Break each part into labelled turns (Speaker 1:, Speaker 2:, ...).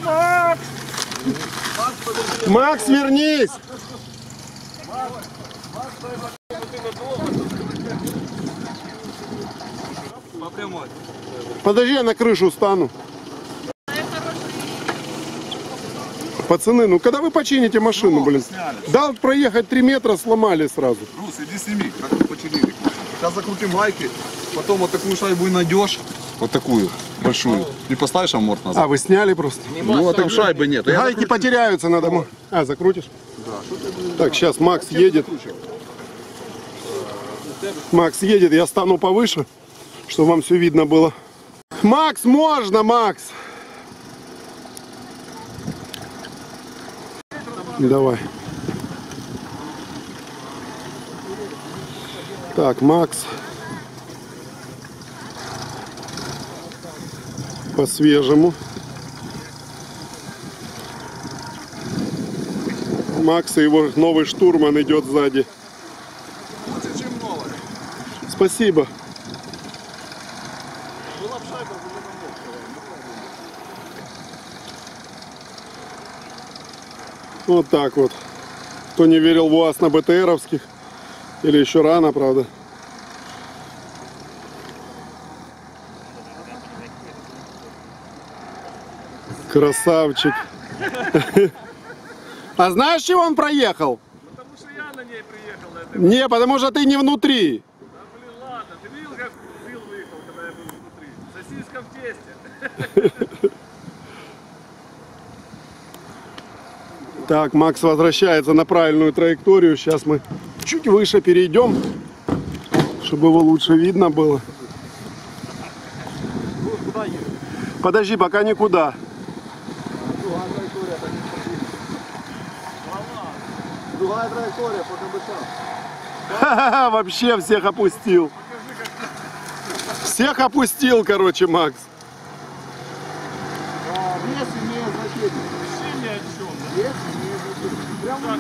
Speaker 1: Макс, вернись! Подожди, я на крышу встану. Пацаны, ну когда вы почините машину, блин? Дал проехать 3 метра, сломали сразу.
Speaker 2: Рус, иди сними, как мы починили. Сейчас закрутим гайки, потом вот такую шайбу найдешь, вот такую большую, и поставишь аморт назад.
Speaker 1: А, вы сняли просто?
Speaker 2: Ну а там шайбы нет.
Speaker 1: Гайки потеряются, надо. А, закрутишь?
Speaker 2: Да.
Speaker 1: Так, сейчас Макс едет. Макс едет, я стану повыше, чтобы вам все видно было. Макс, можно, Макс! Давай. Так, Макс. По-свежему. Макс и его новый штурман идет сзади. Спасибо. Вот так вот. Кто не верил в УАЗ на БТРовских, или еще рано, правда. Красавчик. А знаешь, чего он проехал?
Speaker 3: Потому что я на ней приехал.
Speaker 1: Не, потому что ты не внутри.
Speaker 3: Да блин, ладно. Ты видел, как Фил выехал, когда я был внутри? Сосиска в тесте.
Speaker 1: Так, Макс возвращается на правильную траекторию. Сейчас мы чуть выше перейдем, чтобы его лучше видно было. Подожди, пока никуда.
Speaker 2: Другая траектория по КБШ.
Speaker 1: Ха-ха-ха, вообще всех опустил. Всех опустил, короче, Макс.
Speaker 2: Вес имеет значение.
Speaker 3: Вообще ни о чем.
Speaker 2: Вес имеет значение. Прямо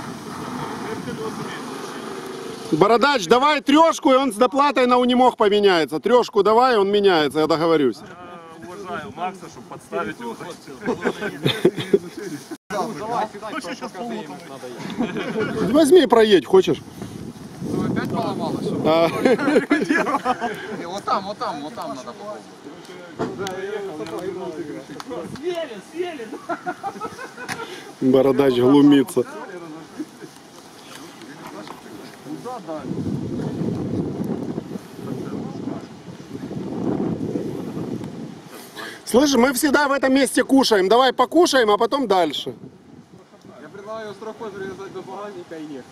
Speaker 1: Бородач, давай трешку, и он с доплатой на унимог поменяется. Трешку давай, он меняется, я договорюсь.
Speaker 3: Я уважаю Макса, чтобы подставить его.
Speaker 1: Возьми и проедь, хочешь?
Speaker 2: опять поломалось.
Speaker 1: А,
Speaker 2: Вот там надо попробовать.
Speaker 1: Бородач глумится. Слышь, мы всегда в этом месте кушаем. Давай покушаем, а потом дальше.
Speaker 2: Я предлагаю строкой завязать до багажника и нет.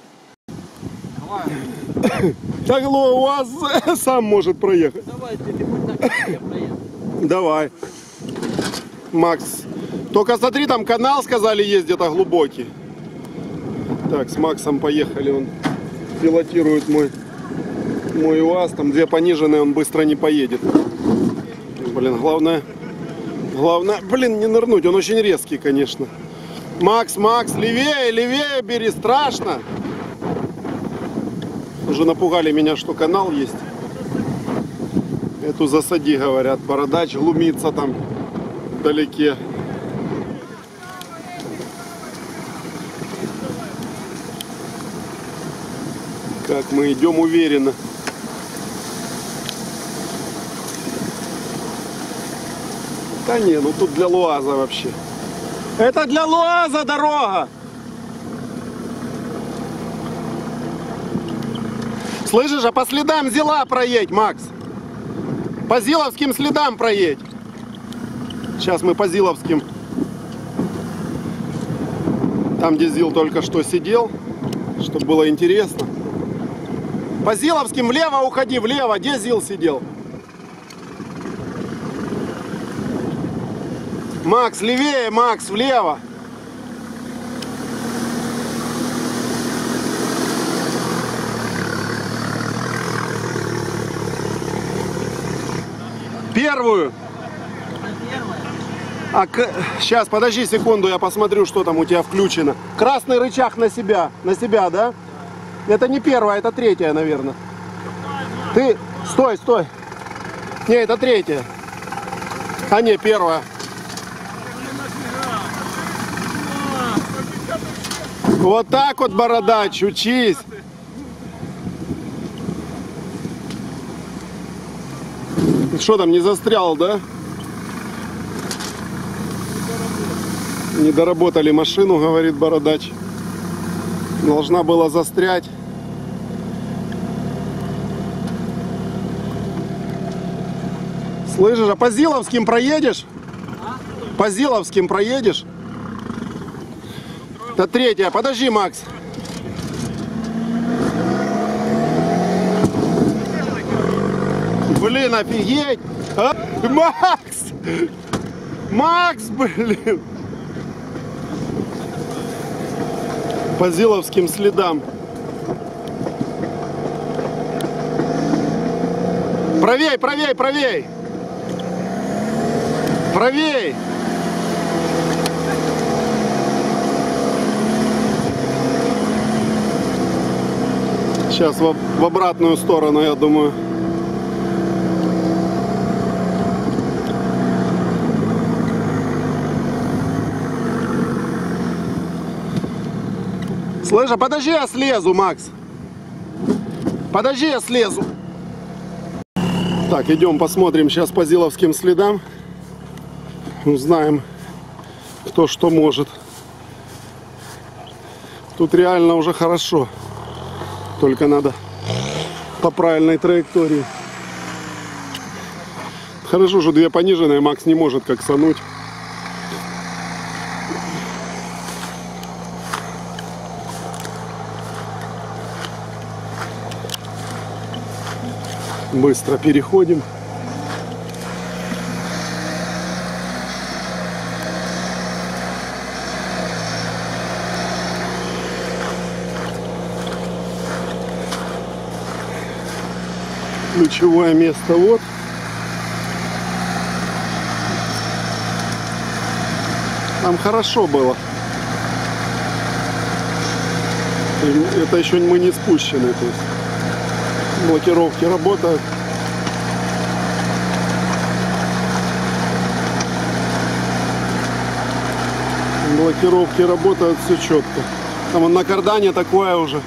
Speaker 1: Так, у вас сам может проехать.
Speaker 4: Давай, ты хоть так я проеду.
Speaker 1: Давай. Макс. Только смотри, там канал, сказали, есть где-то глубокий. Так, с Максом поехали. Он пилотирует мой УАЗ. Там две пониженные, он быстро не поедет. Блин, главное, блин, не нырнуть. Он очень резкий, конечно. Макс, левее, левее бери, страшно. Уже напугали меня, что канал есть. Эту засади, говорят. Бородач глумится там вдалеке. Как мы идем уверенно. Да не, ну тут для ЛуАЗа вообще. Это для ЛуАЗа дорога. Слышишь, а по следам Зила проедь, Макс. По Зиловским следам проедь. Сейчас мы по Зиловским. Там, где Зил только что сидел. Чтобы было интересно. По Зиловским влево уходи, влево. Где Зил сидел? Макс, левее, Макс, влево. Первую. Сейчас, подожди секунду, я посмотрю, что там у тебя включено. Красный рычаг на себя, да? Это не первая, это третья, наверное. Ты, стой. Не, это третья. А не, первая. Вот так вот, бородач, учись. Что там, не застрял, да? Не доработали машину, говорит бородач. Должна была застрять. Слышишь, а по Зиловским проедешь? По Зиловским проедешь? Это третья. Подожди, Макс. Блин, офигеть! А? Макс! Макс, блин! По Зиловским следам. Правей, правей, правей! Правей! Сейчас в обратную сторону, я думаю. Слышь, а подожди, я слезу, Макс. Подожди, я слезу. Так, идем посмотрим сейчас по Зиловским следам. Узнаем, кто что может. Тут реально уже хорошо. Только надо по правильной траектории. Хорошо, что две пониженные, Макс не может как сануть. Быстро переходим. Ключевое место вот. Там хорошо было. Это еще мы не спущены. То есть блокировки работают. Блокировки работают, все четко. Там он на кардане такое уже.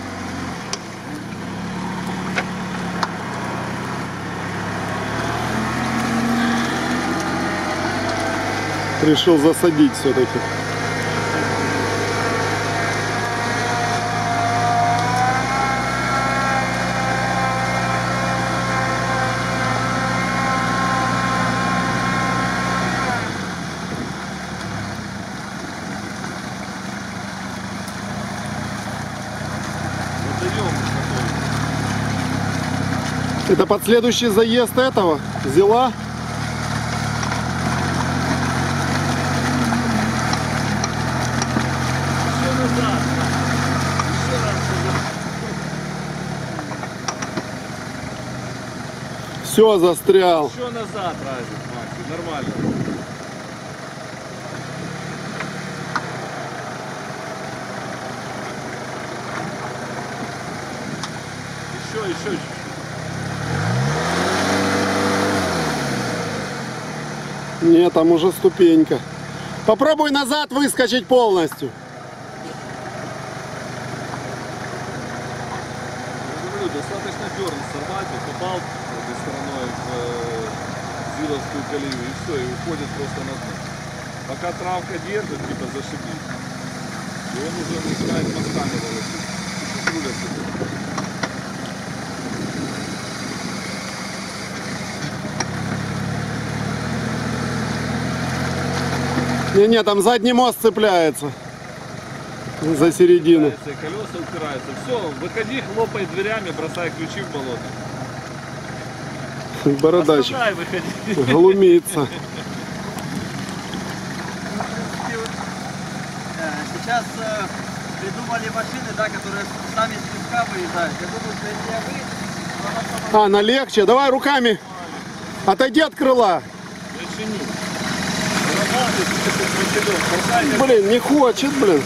Speaker 1: Решил засадить все-таки. Это под следующий заезд этого взяла. Все, застрял.
Speaker 3: Еще назад, Разик, Макс, нормально. Еще чуть-чуть.
Speaker 1: Нет, там уже ступенька. Попробуй назад выскочить полностью.
Speaker 3: Я говорю, достаточно дерн сорвать, попал этой стороной в Зиловскую колею и все, и уходит просто на дно. Пока травка держит, типа зашибись. И он уже начинает мостами волосить. Чуть-чуть руля сюда.
Speaker 1: Не, там задний мост цепляется за середину.
Speaker 3: Колеса упираются. Все, выходи, хлопай дверями, бросай ключи в болото.
Speaker 1: Бородач
Speaker 3: Оставляй, выходи.
Speaker 1: глумится.
Speaker 4: Сейчас придумали машины, да, которые сами с песка выезжают. Я думаю, что если вы...
Speaker 1: А, на легче. Давай руками. Отойди от крыла. Блин, не хочет, блин.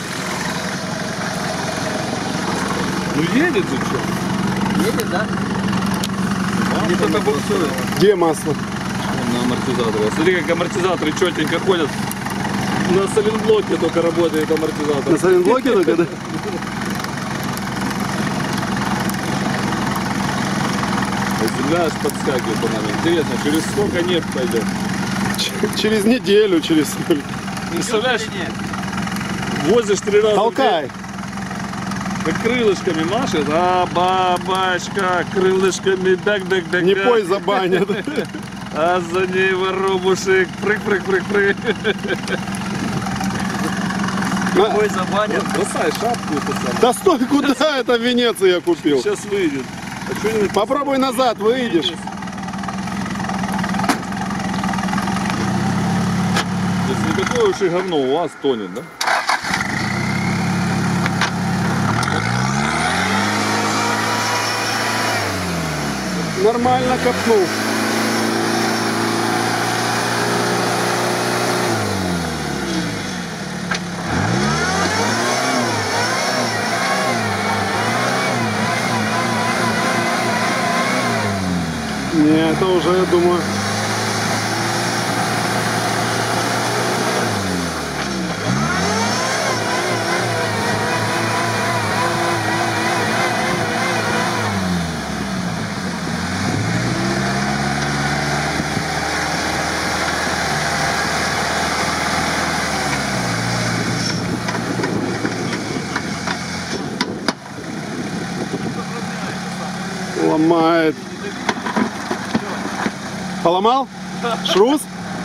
Speaker 3: Ну едет же что?
Speaker 4: Едет, да?
Speaker 3: Не только буксует.
Speaker 1: Где масло?
Speaker 3: На амортизаторе. Смотри, как амортизаторы четенько ходят. На соленблоке только работает амортизатор.
Speaker 1: На сайлентблоке только, да?
Speaker 3: Земля аж подскакивает по нам. Интересно, через сколько нет пойдет?
Speaker 1: Через неделю, через сколько.
Speaker 3: Представляешь,
Speaker 4: Или нет?
Speaker 3: возишь 3 раза в
Speaker 1: Толкай.
Speaker 3: день, как крылышками машет, а бабачка крылышками дак-дак-дак.
Speaker 1: Не пой, забанят.
Speaker 3: А за ней воробушек, прыг-прыг-прыг-прыг.
Speaker 4: Ой, забанят.
Speaker 3: Бросай шапку, это самое.
Speaker 1: Да стой, куда это в Венеции я купил?
Speaker 3: Сейчас выйдет. А что не
Speaker 1: Попробуй назад, выйдешь.
Speaker 3: Если никакое уж и говно у вас тонет, да?
Speaker 1: Нормально копнул. Не, это уже, я думаю. Ломает. Поломал? Шрус?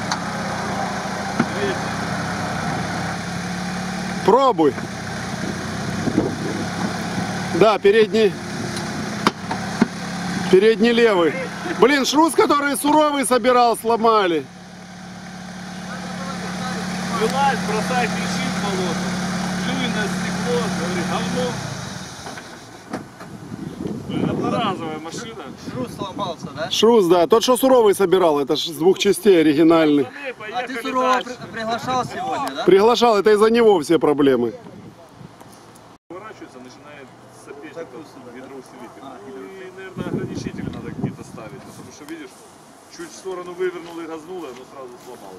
Speaker 1: Пробуй. Да, передний. Передний левый. Блин, шрус, который суровый собирал, сломали.
Speaker 3: Вылазь, бросай клещи в болото. Плюй на стекло, говори, говно. Блин, одноразовая машина.
Speaker 4: Шрус сломался, да?
Speaker 1: Шрус, да. Тот, что суровый собирал, это ж с 2 частей оригинальный.
Speaker 3: Пацаны,
Speaker 4: А
Speaker 3: поехали
Speaker 4: ты Сурова
Speaker 3: дальше.
Speaker 4: приглашал сегодня, да?
Speaker 1: Приглашал, это из-за него все проблемы.
Speaker 3: Поворачивается, начинает сопеть этот гидроусилитель. И, наверное, ограничители надо какие-то ставить. Потому что, видишь, чуть в сторону вывернул и газнул, но сразу сломал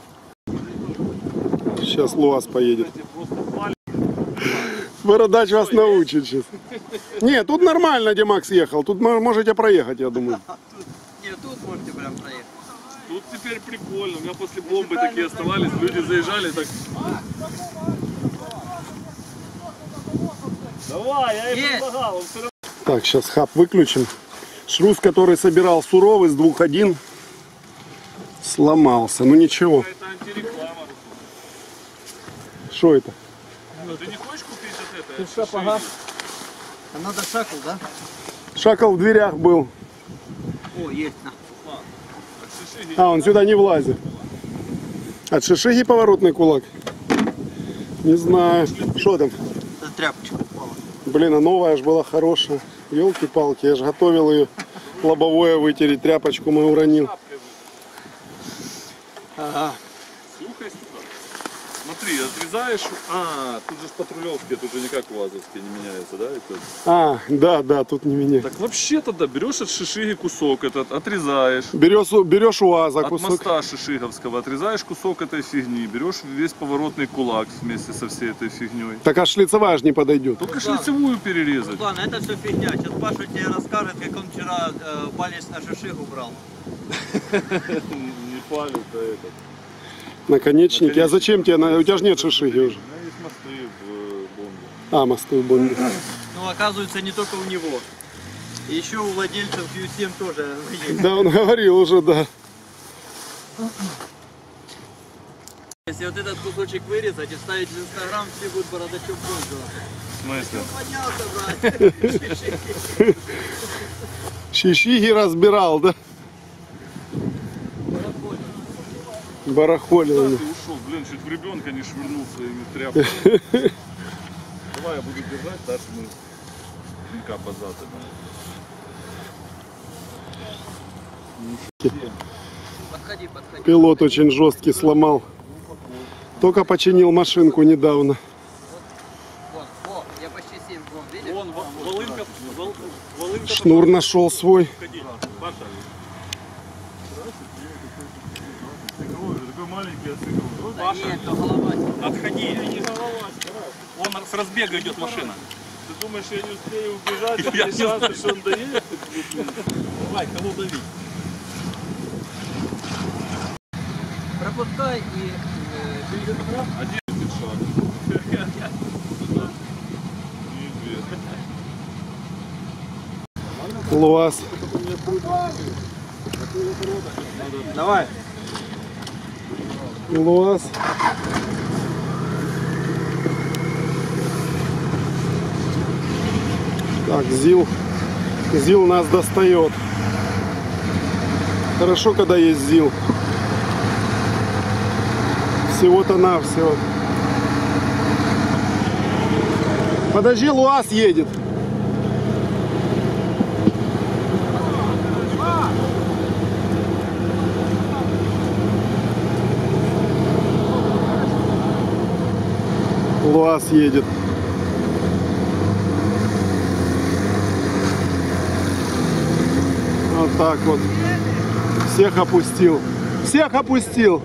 Speaker 3: его.
Speaker 1: Сейчас Луаз поедет.
Speaker 3: Кстати, просто палец.
Speaker 1: Бородач вас научит сейчас. Нет, тут нормально, где Макс ехал. Тут можете проехать, я думаю.
Speaker 4: Нет, тут можете прям проехать.
Speaker 3: Тут теперь прикольно. У меня после бомбы такие оставались, люди заезжали так. Давай, я ей
Speaker 4: Есть.
Speaker 3: предлагал, он все равно.
Speaker 1: Так, сейчас хаб выключим. Шрус, который собирал суровый с 2.1, сломался. Ну ничего.
Speaker 3: Это антиреклама.
Speaker 1: Что это?
Speaker 3: Ну, ты не хочешь купить вот это?
Speaker 4: Ты что, погас? А надо шакл, да?
Speaker 1: Шакал в дверях был.
Speaker 4: О, есть, на.
Speaker 1: А, он сюда не влазит. От шишиги поворотный кулак? Не знаю. Что там?
Speaker 4: Это тряпочка упала.
Speaker 1: Блин, а новая аж была хорошая. Елки-палки, я же готовил ее лобовое вытереть. Тряпочку мы уронил.
Speaker 4: Ага.
Speaker 3: Слухай сюда. Смотри, отрезаешь. А, тут же патрулевки, тут же никак УАЗовские не меняются, да? Это...
Speaker 1: А, да, тут не меня.
Speaker 3: Так вообще тогда берешь от шишиги кусок этот, отрезаешь.
Speaker 1: Берешь УАЗа
Speaker 3: От
Speaker 1: кусок.
Speaker 3: моста шишиговского отрезаешь кусок этой фигни, берешь весь поворотный кулак вместе со всей этой фигней.
Speaker 1: Так а шлицевая ж не подойдет.
Speaker 3: Только шлицевую перерезать.
Speaker 4: Ладно, это все фигня. Сейчас Паша тебе расскажет, как он вчера палец на шишигу брал.
Speaker 3: Не палец, а этот.
Speaker 1: Наконечники. А зачем тебе? У тебя же нет шишиги уже.
Speaker 3: У меня есть мосты в бомбе.
Speaker 1: А, мосты в бомбе.
Speaker 4: Ну, оказывается, не только у него. Еще у владельцев Q7 тоже есть.
Speaker 1: Да, он говорил уже, да.
Speaker 4: Если вот этот кусочек вырезать и вставить в Инстаграм, все будут бородачом пользоваться.
Speaker 3: В смысле?
Speaker 4: Поднялся, брат.
Speaker 1: Шишиги разбирал, да? Барахолил.
Speaker 3: Ты ушел, блин, чуть в ребенка не швырнул своими тряпками. Давай я буду держать, дальше мы пинка позад.
Speaker 4: Подходи, подходи.
Speaker 1: Пилот очень жесткий сломал. Только починил машинку недавно.
Speaker 4: Вот, о, я почти 7 вон, видишь?
Speaker 3: Вон, волынка.
Speaker 1: Шнур нашел свой.
Speaker 3: Ходи, Паша. Такой маленький,
Speaker 4: Да нет, то голова.
Speaker 5: Отходи. Он с разбега идет машина.
Speaker 3: Ты думаешь, я не успею убежать, а
Speaker 5: Я
Speaker 3: есть
Speaker 5: не
Speaker 3: шансы, что он доедет?
Speaker 5: Давай, кого давить?
Speaker 4: Пропускай и...
Speaker 3: Один шаг.
Speaker 1: ЛуАЗ.
Speaker 4: Давай.
Speaker 1: ЛуАЗ. Так, ЗИЛ. ЗИЛ нас достает. Хорошо, когда есть ЗИЛ. Всего-то навсего. Подожди, ЛуАЗ едет. ЛуАЗ едет. Вот так вот. Всех опустил. Всех опустил.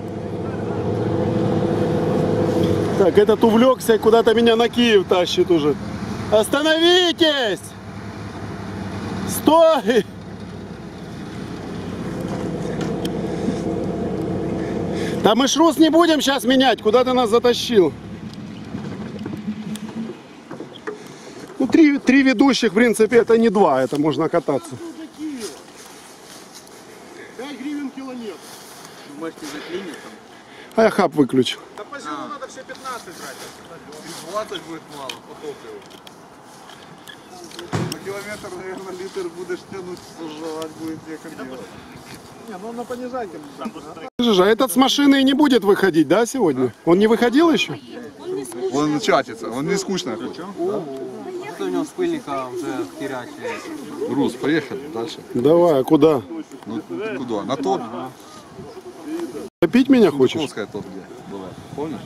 Speaker 1: Так, этот увлекся и куда-то меня на Киев тащит уже. Остановитесь! Стой! Да мы шрус не будем сейчас менять. Куда ты нас затащил? Ну, три ведущих, в принципе, это не два. Это можно кататься.
Speaker 2: 5 гривен километр.
Speaker 4: Может, не заклинит там?
Speaker 1: А я хаб выключил.
Speaker 2: Да по селу надо все 15 брать. 20 будет мало по топливу. На километр, наверное, литр будешь тянуть, жевать будет некогда делать. Не, ну на понижайте.
Speaker 1: Слушай, а этот с машины и не будет выходить, да, сегодня? Он не выходил еще?
Speaker 2: Он чатится, он не скучно хочет.
Speaker 4: Что у него с пыльника уже херячит?
Speaker 2: Груз, поехали дальше.
Speaker 1: Давай, а куда?
Speaker 2: Ну, куда? На топ.
Speaker 1: Топить меня хочешь?
Speaker 2: Московская топ где была, помнишь?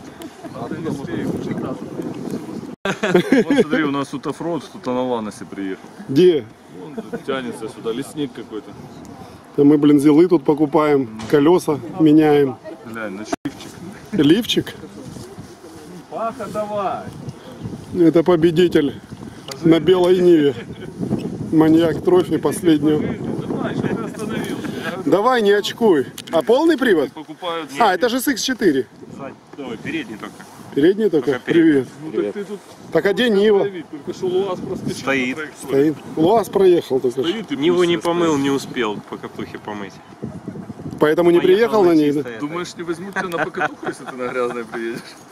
Speaker 3: Вот смотри, у нас тут оффроуд, кто-то на Ланосе приехал.
Speaker 1: Где?
Speaker 3: Вон тут тянется сюда, лесник какой-то.
Speaker 1: Да мы, блин, зилы тут покупаем, колеса меняем.
Speaker 3: Глянь, на шифчик.
Speaker 1: Лифчик?
Speaker 3: Паха, давай!
Speaker 1: Это победитель на белой Ниве. Маньяк трофи последнего.
Speaker 3: Давай, что ты остановился?
Speaker 1: Давай, не очкуй. А полный привод?
Speaker 3: Покупают...
Speaker 1: А, это же SX4.
Speaker 5: Давай, передний только.
Speaker 1: Передний только? Привет.
Speaker 3: Ну так ты тут...
Speaker 1: Так а где Нива?
Speaker 3: Только что ЛуАЗ проскочил.
Speaker 5: Стоит.
Speaker 3: на траектории.
Speaker 1: Стоит. ЛуАЗ проехал только что.
Speaker 3: Стоит и
Speaker 5: Ниву
Speaker 3: пусть
Speaker 5: не
Speaker 3: все
Speaker 5: помыл,
Speaker 3: стоит.
Speaker 5: не успел по капухе помыть.
Speaker 1: Поэтому не приехал на ней, да?
Speaker 5: чисто это.
Speaker 3: Думаешь, не возьмут тебя на покатуху, если ты на грязной приедешь?